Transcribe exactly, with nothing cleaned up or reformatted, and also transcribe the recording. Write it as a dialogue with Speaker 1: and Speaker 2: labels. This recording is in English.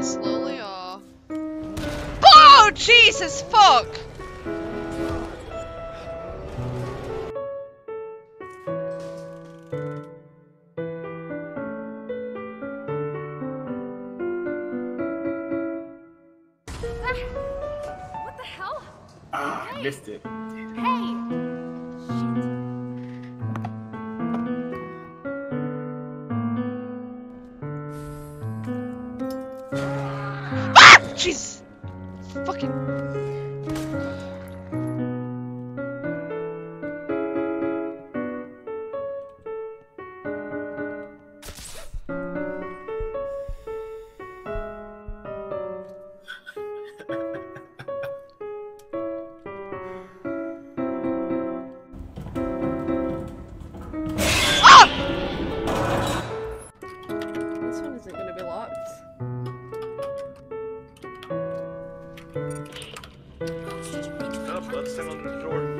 Speaker 1: in slowly or? Oh Jesus fuck!
Speaker 2: What the hell?
Speaker 3: Ah,
Speaker 2: Hey.
Speaker 3: missed it.
Speaker 2: Hey!
Speaker 1: Ah! Jeez! Fucking.
Speaker 4: This one isn't gonna be locked.
Speaker 3: Oh, blood's still under the door.